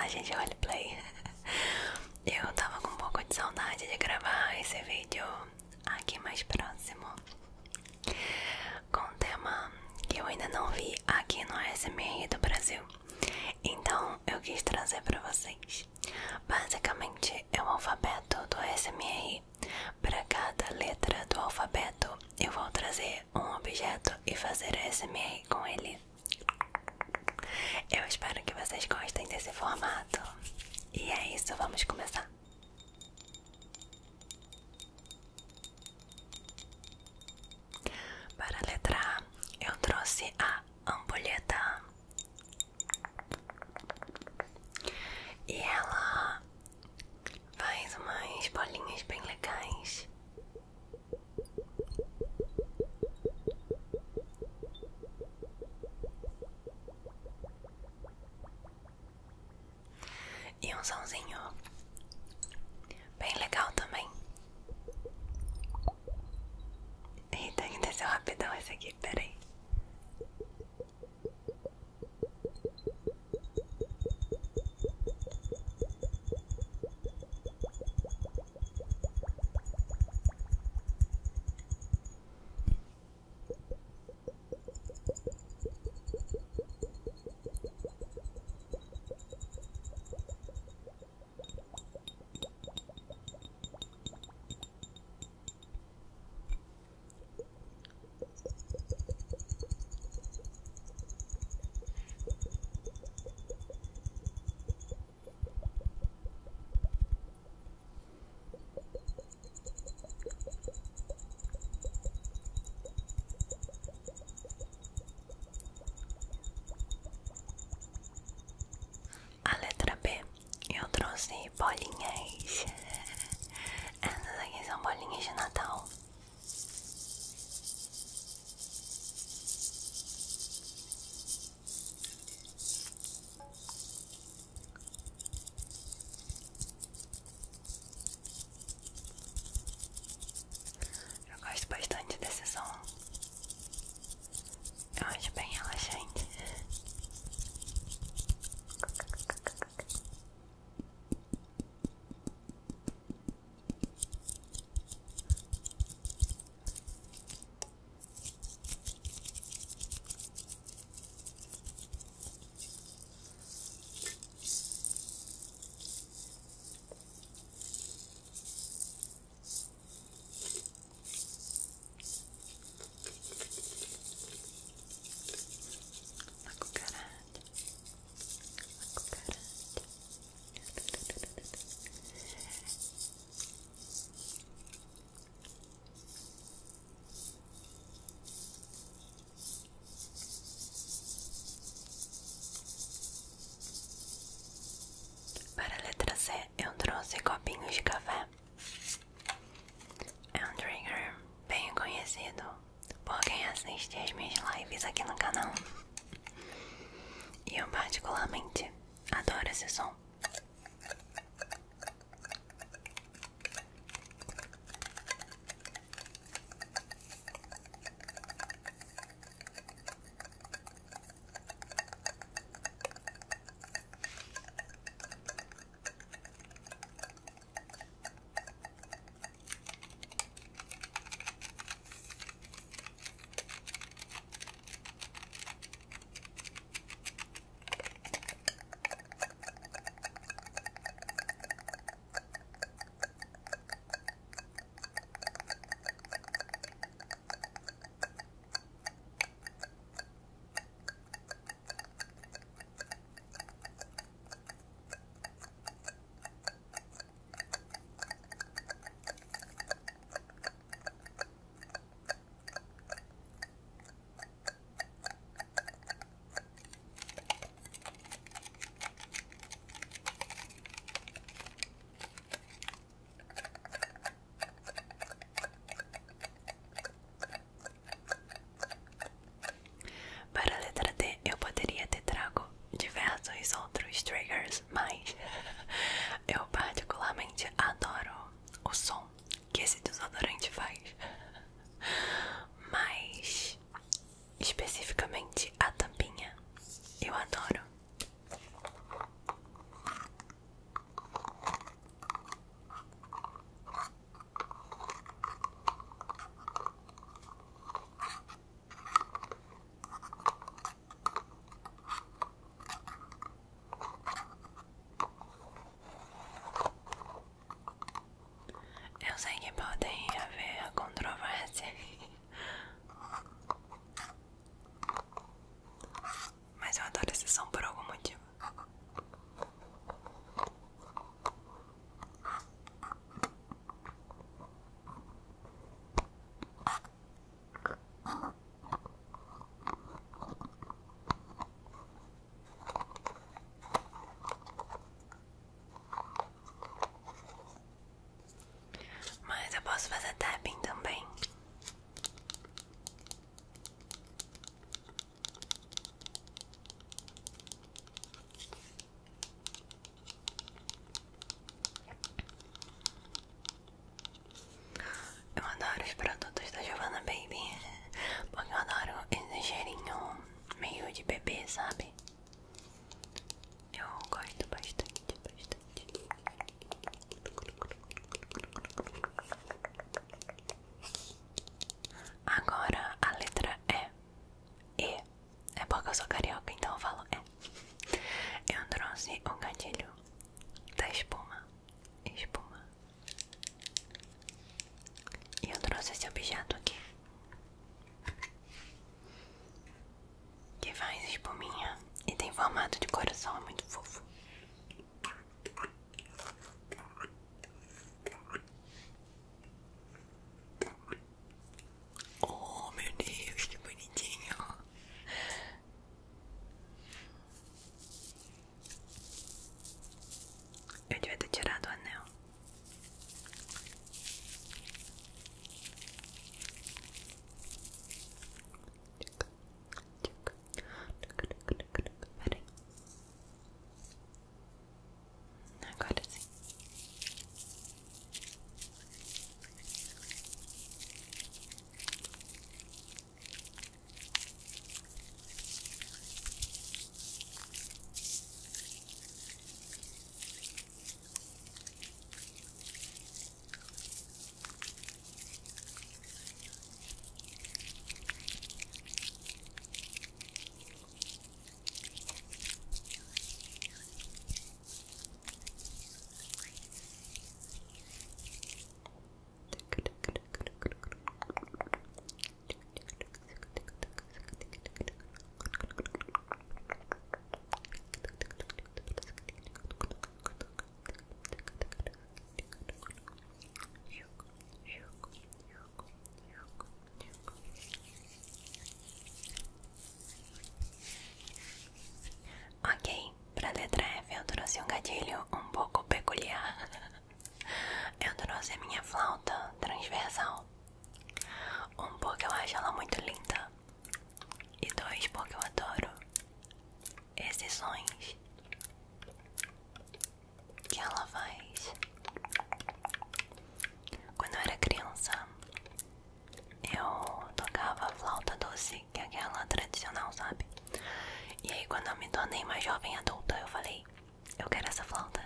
personagem de roleplay. Eu tava com um pouco de saudade de gravar esse vídeo aqui mais próximo, com um tema que eu ainda não vi aqui no ASMR do Brasil. Então eu quis trazer pra vocês. Basicamente é o alfabeto do ASMR. Para cada letra do alfabeto eu vou trazer um objeto e fazer ASMR com ele. Eu espero que vocês gostem desse formato. E é isso, vamos começar. Para a letra A, eu trouxe a ampulheta. E ela faz umas bolinhas bem legais. E um somzinho bem legal também. Eita, que desceu rapidão esse aqui, peraí. A letra B, eu trouxe bolinhas. Essas aqui são bolinhas de Natal. Eu gosto bastante desse som. Eu acho bem relaxante. A cucaracha. Para a letra C, eu trouxe copinhos de café. É um trigger bem conhecido por quem assiste as minhas lives aqui no canal. E eu particularmente adoro esse som. Aí haver a controvérsia. Mas eu adoro esse som por algum motivo. Mas eu posso fazer tapping também. Eu adoro os produtos da Giovanna Baby, porque eu adoro esse cheirinho meio de bebê, sabe? Eu gosto bastante, bastante. Agora a letra E. E. É porque eu sou carioca, então eu falo E. Eu trouxe o gatilho da espuma. Espuma. E eu trouxe esse objeto aqui, que faz espuminha e tem formato de coração, é muito fofo. Oh, meu Deus, que bonitinho. Eu devia ter tirado o anel. Peraí. Agora sim. Ok, pra letra F eu trouxe um gatilho um pouco peculiar. Eu trouxe a minha flauta transversal. Um, porque eu acho ela muito linda. E dois, porque eu adoro esses sons que ela faz. Quando eu era criança, eu tocava flauta doce, que é aquela tradicional, sabe? E aí quando eu me tornei mais jovem adulta, eu falei, eu quero essa flauta.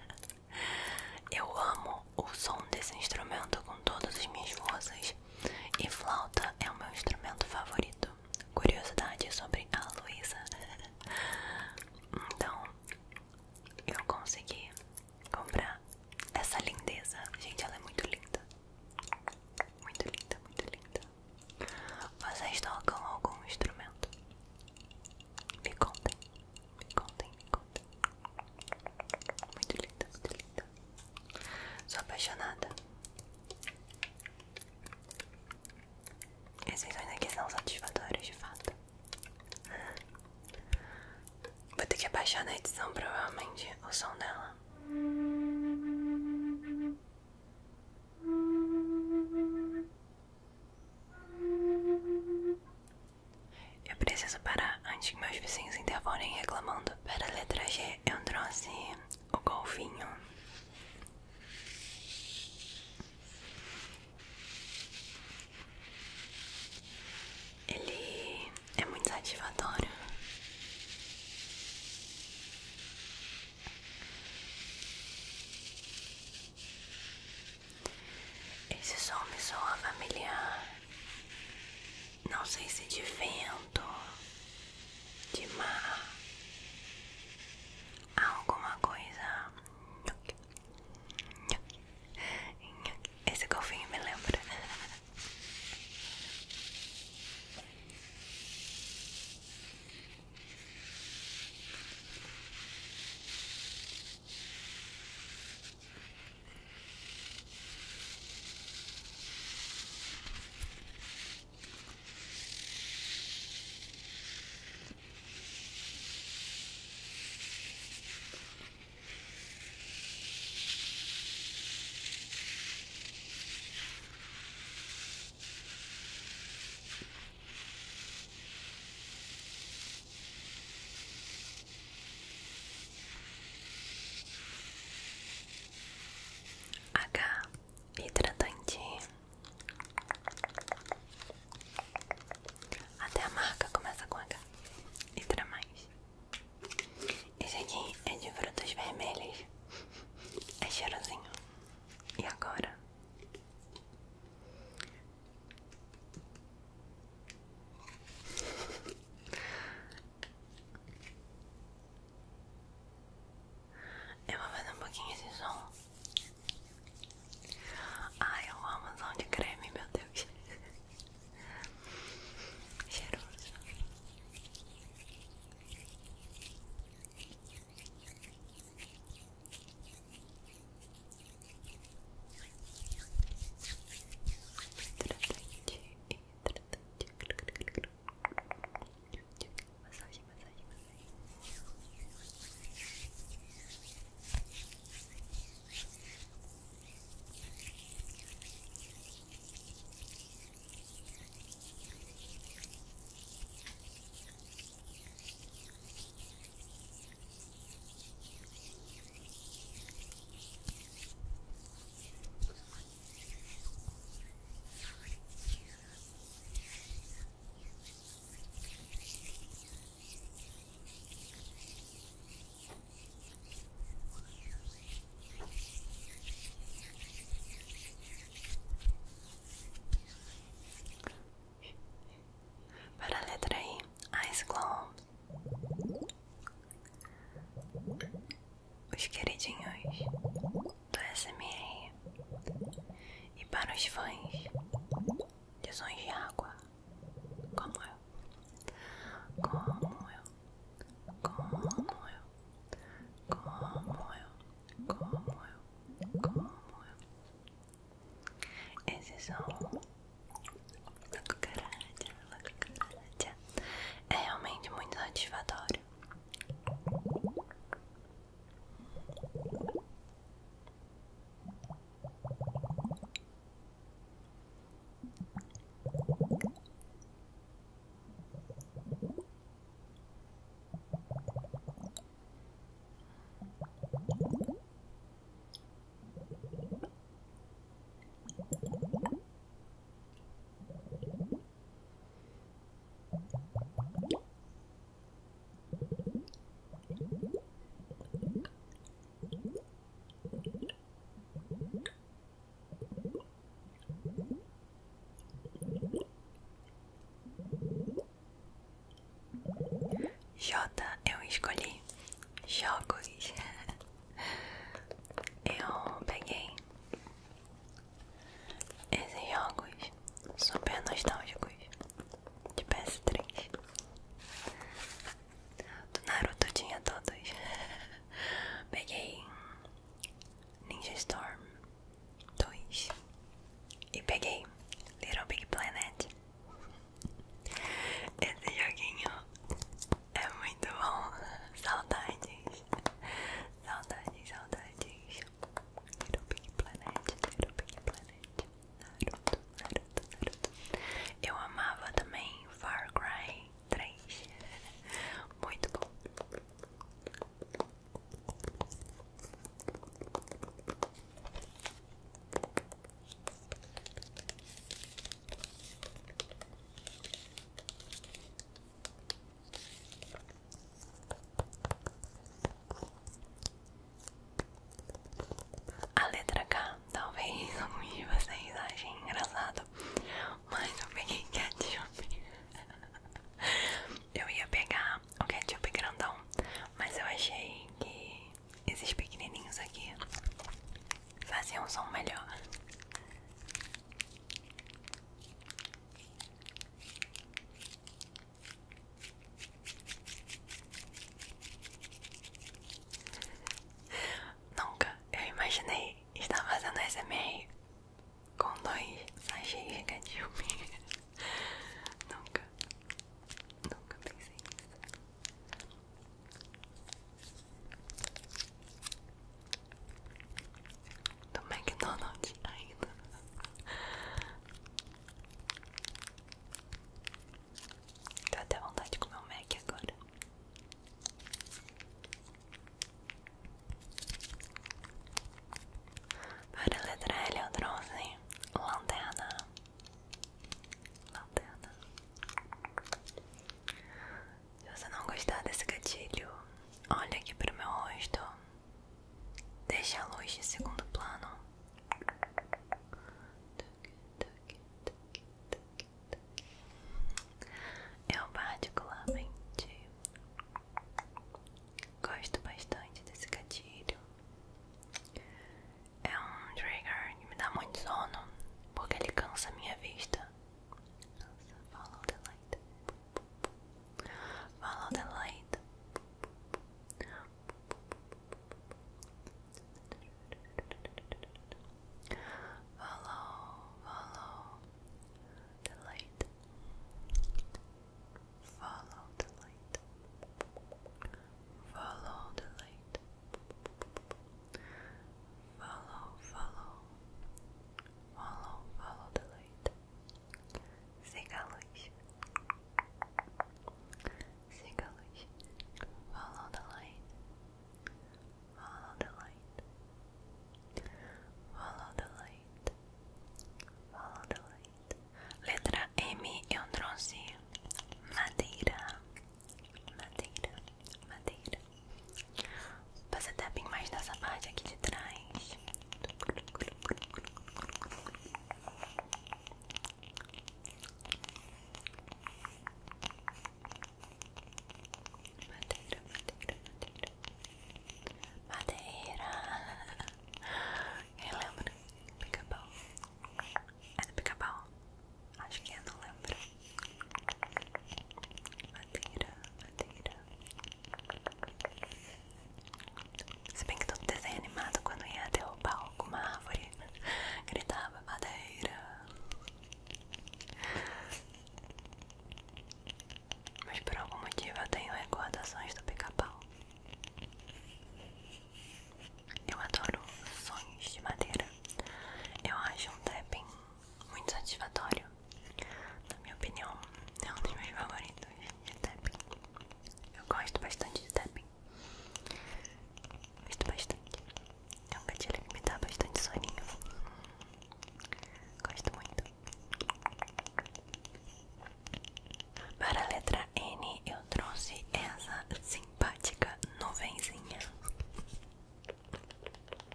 Eu amo o som desse instrumento com todas as minhas forças. E flauta é o meu instrumento favorito. Curiosidade sobre a Luísa. Então, eu consegui comprar essa lindeza. Gente, ela é muito linda. Muito linda, muito linda. Vocês tocam algum instrumento? Me contem, me contem, me contem. Muito linda, muito linda. Sou apaixonada. Esses sons aqui são satisfatórios de fato. Vou ter que abaixar na edição provavelmente o som dela. Eu preciso parar antes que meus vizinhos interfonem reclamando. Para a letra G eu trouxe o golfinho. Ele é muito satisfatório. Esse som me soa familiar. Não sei se de vento, de mar, alguma coisa. Esse golfinho me lembra os fãs de sons de água, como eu, como eu, como eu, como eu, como eu, como eu. Esse som da cucaracha é realmente muito satisfatório. J, eu escolhi jogos. Eu peguei esses jogos super nostálgicos de PS3. Do Naruto tinha todos. Peguei Ninja Storm 2 e peguei Little Big Planet. Esse joguinho é muito bom. Saudades. Saudades, saudades. Little Big Planet, Little Big Planet. Naruto, Naruto, Naruto. Eu amava também Far Cry 3. Muito bom. A letra K, talvez alguns de vocês achem engraçado, mas eu peguei ketchup. Eu ia pegar o ketchup grandão, mas eu achei que esses pequenininhos aqui faziam um som melhor. Nunca eu imaginei estar fazendo SMR com 2 sachês de ketchup. Nunca, nunca pensei nisso. Do McDonald's ainda. Deu até vontade de comer um Mac agora. Para a letra L eu trouxe lanterna. Lanterna. Se você não gostar desse gatilho, olha aqui para o meu rosto. Deixa a luz de segundo plano. Eu particularmente gosto bastante desse gatilho. É um trigger que me dá muito sono, porque ele cansa a minha vista. Nossa, follow the light. Follow the light. Follow the light. Follow the light. Follow the light. Follow the light.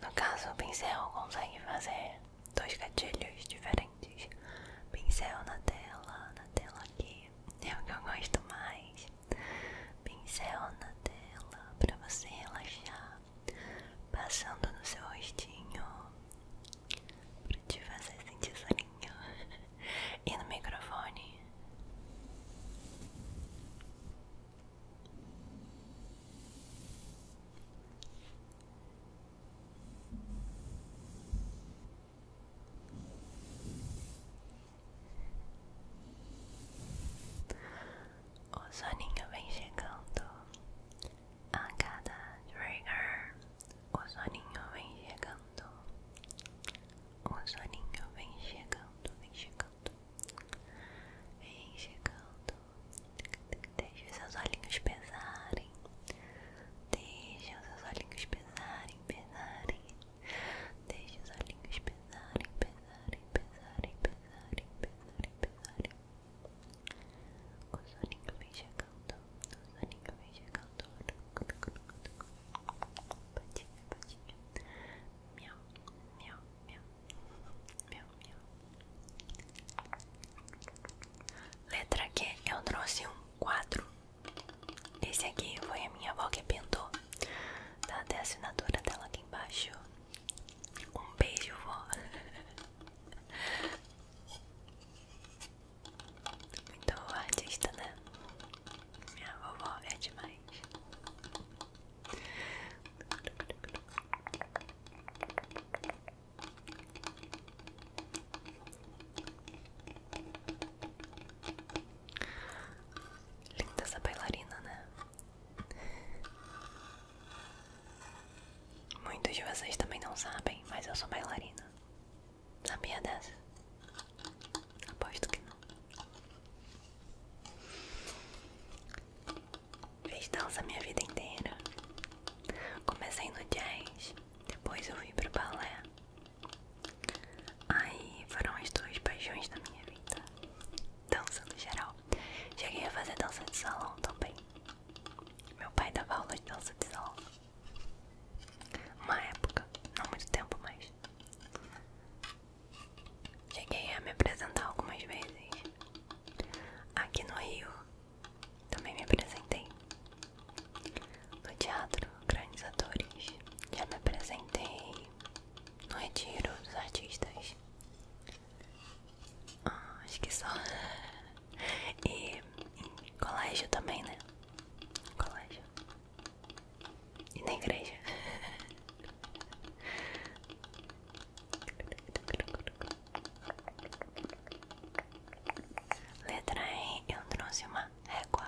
No caso, o pincel consegue fazer dois gatilhos diferentes. Pincel na tela aqui, é o que eu gosto mais. Pincel na tela pra você relaxar, passando no seu rostinho pra te fazer sentir soninho. E no microfone. O soninho vem chegando a cada trigger. O soninho vem chegando. O soninho vem chegando, vem chegando. Vem chegando. Deixa os seus olhinhos pesarem. Deixa os seus olhinhos pesarem, pesarem. Deixa os olhinhos pesarem, pesarem, pesarem, pesarem, pesarem, pesarem. O soninho vem chegando. O soninho vem chegando. Patinha, patinha. Miau, miau, miau. Miau, miau. Letra Q, eu trouxe um quadro. Esse aqui foi a minha avó que pintou. Tá até a assinatura dela aqui embaixo. Um beijo, vó. Muito artista, né? Minha vovó é demais. Linda essa bailarina, né? Muitos de vocês também não sabem, mas eu sou bailarina. Sabia dessa? Aposto que não. Fiz dança a minha vida inteira. Comecei no jazz, depois eu fui pro balé. Aí foram as duas paixões da minha vida. Dança no geral. Cheguei a fazer dança de salão também. Meu pai dava aula de dança de salão. Uma época, não muito tempo, mas cheguei a me apresentar algumas vezes. Aqui no Rio também me apresentei. No teatro, grandes atores. Já me apresentei no Retiro dos Artistas. Acho que só. E em colégio também, né? Colégio. E na igreja. Letra E, eu trouxe uma régua.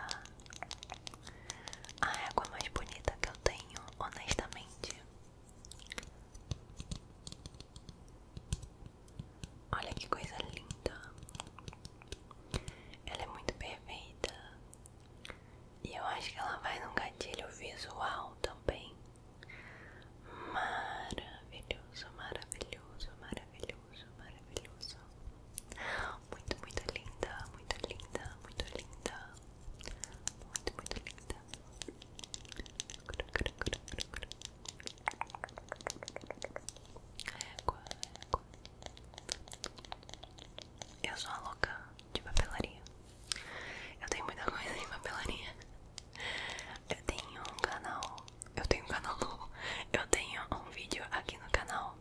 A régua mais bonita que eu tenho, honestamente. Olha que coisa linda. Ela é muito perfeita. E eu acho que ela vai num gatilho visual também. Maravilhoso, maravilhoso, maravilhoso, maravilhoso. Muito, muito linda, muito linda, muito linda. Muito, muito linda. Régua, régua. Eu sou a louca de papelaria. Eu tenho muita coisa de papelaria. Eu tenho um canal. Eu tenho um canal novo. Eu tenho um vídeo aqui no canal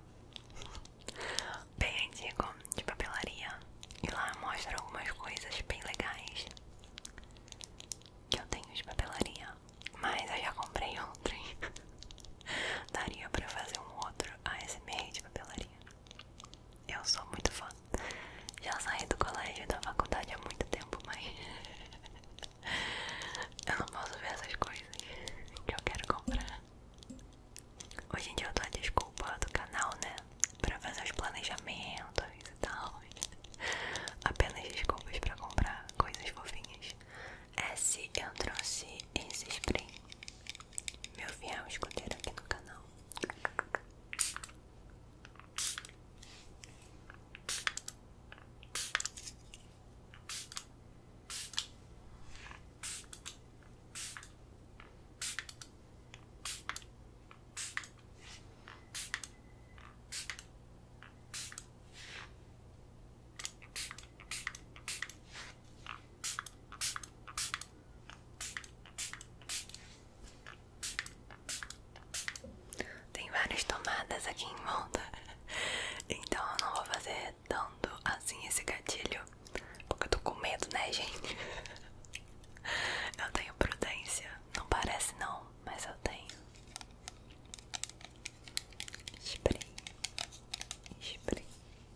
bem antigo de papelaria. E lá mostra algumas coisas bem legais que eu tenho de papelaria. Mas eu já comprei outros. Daria pra fazer um outro ASMR de papelaria. Eu sou muito fã. Já saí do colégio e da faculdade há muito tempo, mas eu não posso ver essas coisas que eu quero comprar. Hoje em dia eu dou a desculpa do canal, né? Pra fazer os planejamentos e tal. Apenas desculpas pra comprar coisas fofinhas. Esse eu trouxe esse spray. Meu fiel escudeiro aqui no canal. tomadas aqui em volta. Então eu não vou fazer tanto assim esse gatilho, porque eu tô com medo, né, gente? Eu tenho prudência. Não parece não, mas eu tenho. Spray. Spray.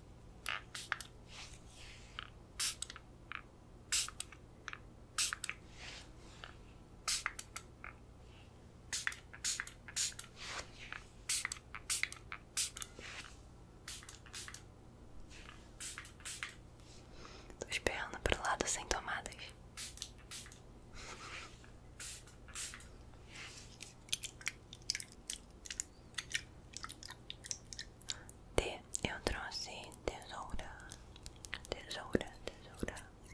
Tô esperando pro lado sem tomadas. Eu trouxe tesoura. Tesoura, tesoura.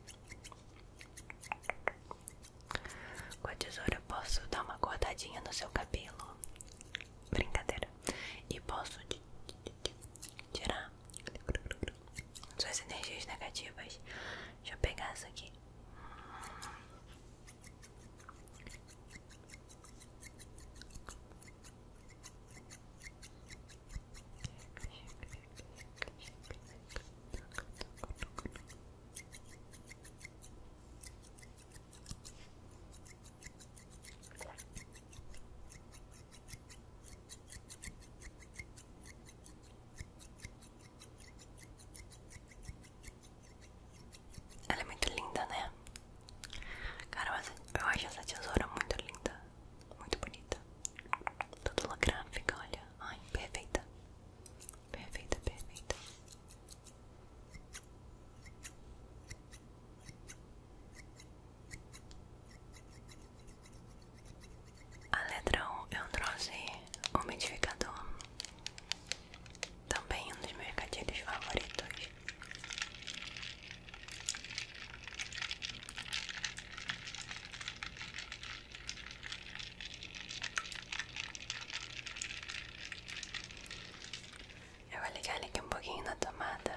Com a tesoura eu posso dar uma cortadinha no seu cabelo. Brincadeira. E posso tirar suas energias negativas. Deixa eu pegar essa aqui. Ela é muito linda, né? Cara, eu acho essa tesoura muito linda. Muito bonita. Toda holográfica, olha. Ai, perfeita. Perfeita, perfeita. A letra 1 eu trouxe o umidificador. Também um dos meus gatilhos favoritos. Eu vou ligar ele aqui um pouquinho na tomada.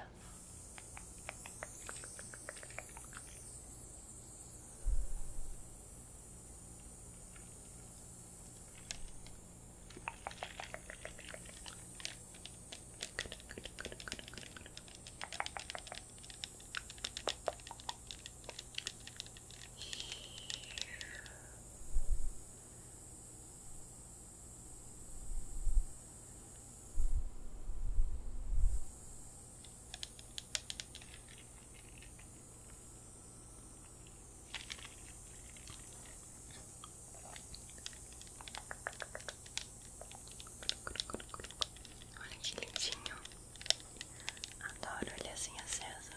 Olha que lindinho. Adoro ele assim acesa.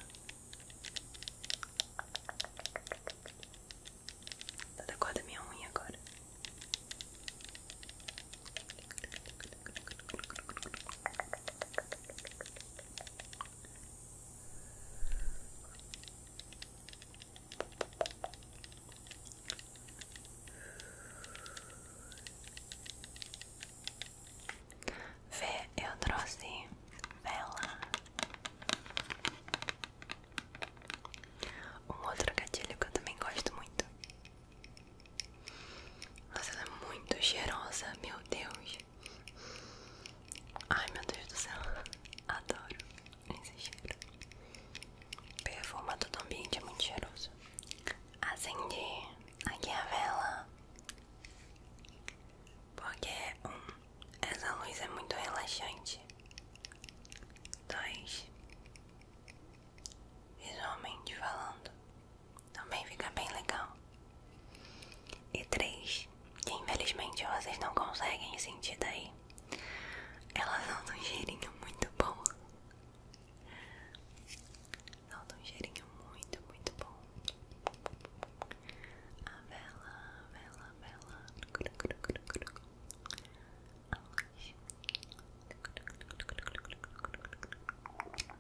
Tá da cor da minha unha agora. Vê, eu trouxe vela. Um outro gatilho que eu também gosto muito. Nossa, ela é muito cheirosa, meu Deus. Ai, meu Deus do céu. Adoro esse cheiro. Perfuma todo o ambiente, é muito cheiroso. Acendi aqui a vela. Porque, essa luz é muito relaxante. 2, visualmente falando, também fica bem legal. E 3, que infelizmente vocês não conseguem sentir daí, ela solta um cheirinho muito bom. Solta um cheirinho muito, muito bom. A vela, a vela, a vela. A luz.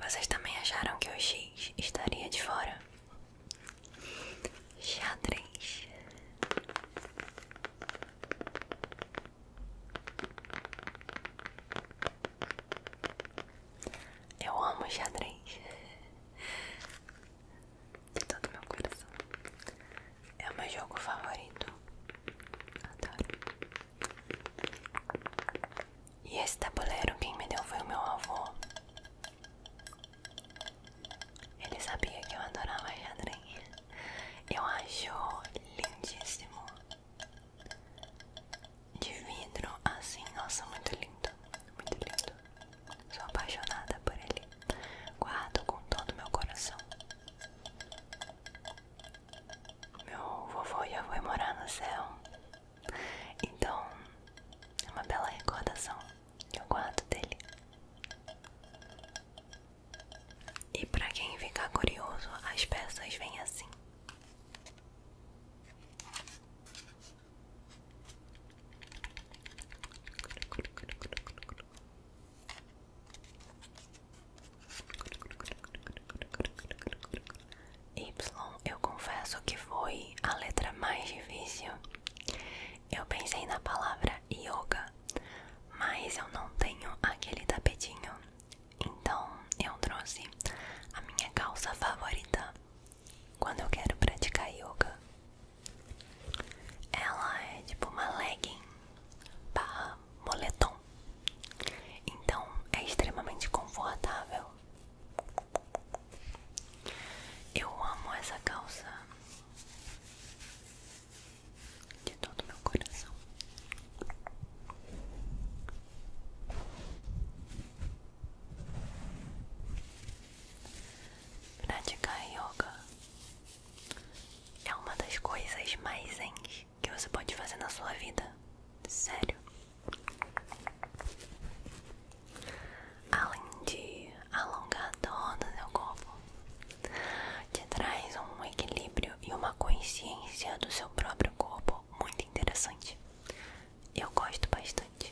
Vocês também acharam que o X estaria de fora? Xadrez. Eu amo xadrez de todo meu coração. É o meu jogo favorito. Adoro. E esse tabuleiro quem me deu foi o meu avô. Ele sabia que eu adorava xadrez. Eu acho lindíssimo. De vidro assim, nossa, muito lindo. Muito lindo. Sou apaixonada por ele. Guardo com todo o meu coração. Meu vovô já foi morar no céu. Então, é uma bela recordação que eu guardo dele. E pra quem ficar curioso, as peças vêm assim. Y, eu confesso que foi a letra mais difícil. Eu pensei na palavra yoga, mas eu não tenho aquele tapetinho. Então eu trouxe a minha calça favorita quando eu quero praticar yoga. Ela é tipo uma legging barra moletom. Então é extremamente confortável. Eu amo essa calça de todo o meu coração. Praticar yoga é uma das coisas mais zen que você pode fazer na sua vida. Sério. Além de alongar todo o seu corpo, te traz um equilíbrio e uma consciência do seu próprio corpo muito interessante. Eu gosto bastante.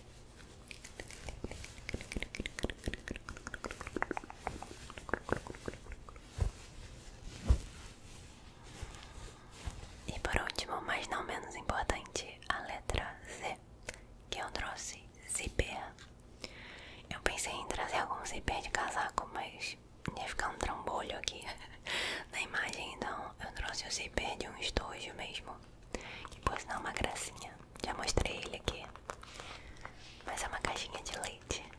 E por último, mas não menos importante, a letra Z, que eu trouxe zíper. Eu pensei em trazer algum zíper de casaco, mas ia ficar um trambolho aqui na imagem, então eu trouxe o zíper de um estojo mesmo, que por sinal é uma gracinha. Já mostrei ele aqui, mas é uma caixinha de leite.